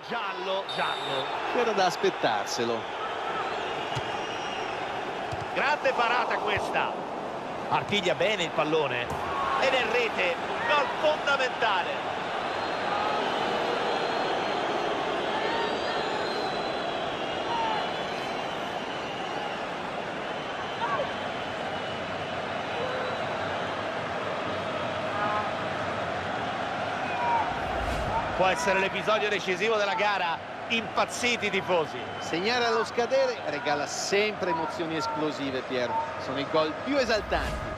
Giallo. C'era da aspettarselo. Grande parata questa. Artiglia bene il pallone. Ed è in rete. Gol fondamentale. Può essere l'episodio decisivo della gara. Impazziti i tifosi. Segnare allo scadere regala sempre emozioni esplosive, Piero. Sono i gol più esaltanti.